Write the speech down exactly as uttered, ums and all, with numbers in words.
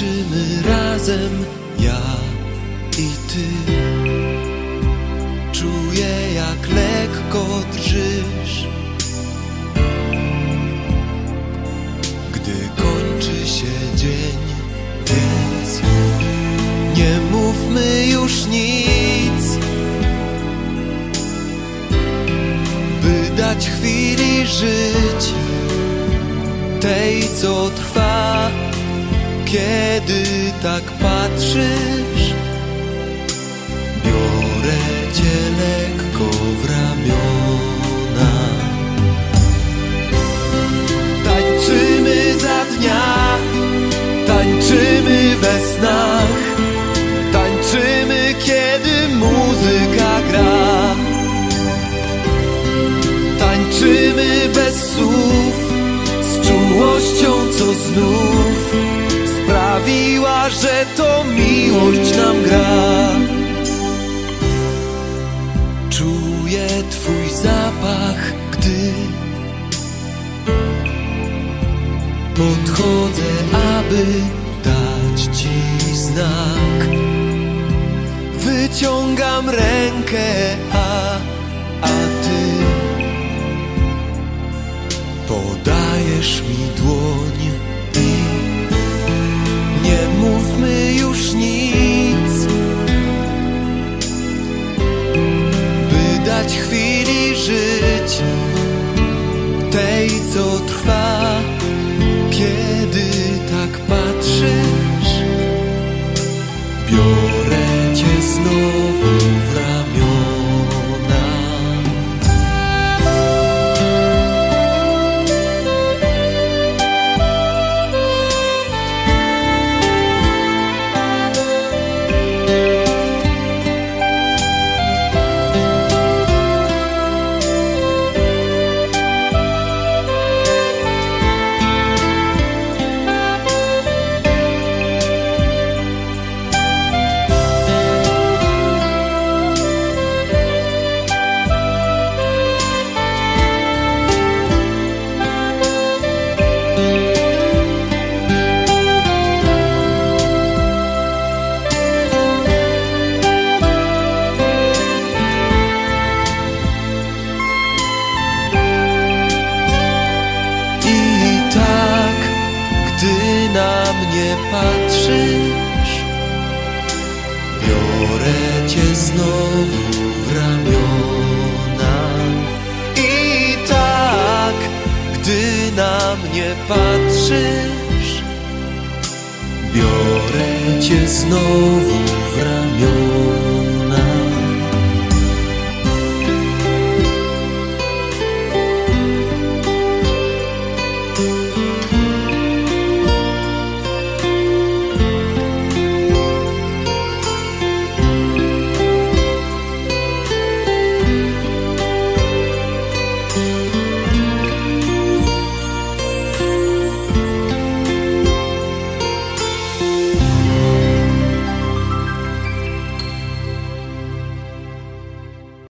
Tańczymy razem, ja i ty. Czuję, jak lekko drżysz, gdy kończy się dzień, więc nie mówmy już nic, by dać chwili żyć, tej, co trwa. Kiedy tak patrzysz, biorę cię lekko w ramiona. Tańczymy za dnia, tańczymy we snach, tańczymy, kiedy muzyka gra. Tańczymy bez słów, z czułością, co znów sprawiła, że to miłość nam gra. Czuję twój zapach, gdy podchodzę, aby dać ci znak. Wyciągam rękę, a, a ty podajesz mi dłoń i nie mówmy już nic, by dać chwili żyć, tej, co trwa. Kiedy tak patrzysz, biorę cię znowu w ramiona. Na mnie patrzysz, biorę cię znowu w ramiona. I tak, gdy na mnie patrzysz, biorę cię znowu w ramiona.